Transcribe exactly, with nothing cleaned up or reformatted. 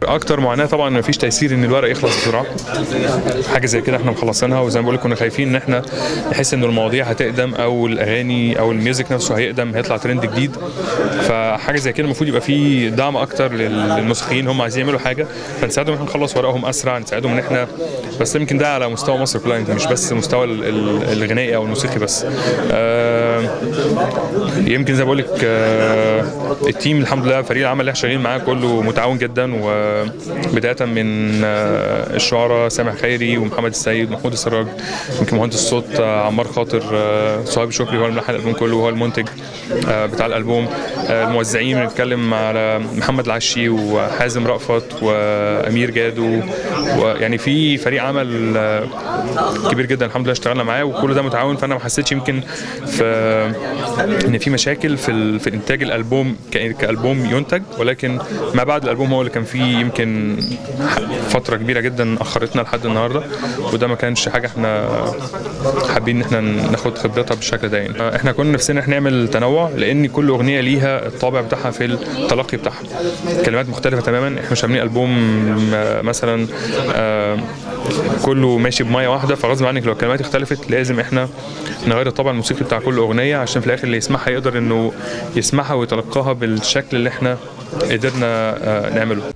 اكتر معاناه طبعا ما فيش تيسير ان الورق يخلص بسرعه. حاجه زي كده احنا مخلصينها، وزي ما بقول لك كنا خايفين ان احنا نحس ان المواضيع هتقدم او الاغاني او الميوزك نفسه هيقدم، هيطلع ترند جديد. فحاجه زي كده المفروض يبقى في دعم اكتر للموسيقيين، هم عايزين يعملوا حاجه فنساعدهم ان احنا نخلص ورقهم اسرع، نساعدهم ان احنا بس يمكن ده على مستوى مصر كلها، مش بس مستوى الغنائي او الموسيقي بس. آه يمكن زي ما بقول لك آه التيم الحمد لله فريق العمل اللي احنا شغالين معاه كله متعاون جدا، وبدايه من آه الشعراء سامح خيري ومحمد السيد ومحمود السراج، يمكن مهندس الصوت آه عمار خاطر، آه صهيب شكري هو الملحن الالبوم كله وهو المنتج آه بتاع الالبوم. آه الموزعين بنتكلم على محمد العشي وحازم رأفت وامير جادو، ويعني في فريق عمل آه كبير جدا الحمد لله اشتغلنا معاه، وكل ده متعاون. فانا ما حسيتش يمكن في ان في مشاكل في في انتاج الالبوم كالبوم ينتج، ولكن ما بعد الالبوم هو اللي كان فيه يمكن فتره كبيره جدا اخرتنا لحد النهارده، وده ما كانش حاجه احنا حابين ان احنا ناخد خبرتها بالشكل ده. يعني احنا كنا نفسنا احنا نعمل تنوع، لان كل اغنيه ليها الطابع بتاعها في التلقي بتاعها، كلمات مختلفه تماما. احنا مش عاملين البوم مثلا كله ماشي بميه واحده، فغصب عنك لو الكلمات اختلفت لازم احنا نغير الطابع الموسيقي بتاع كل اغنيه، عشان في الاخر اللي يسمعها يقدر انه يسمعها ويتلقاها بالشكل اللي احنا قدرنا نعمله.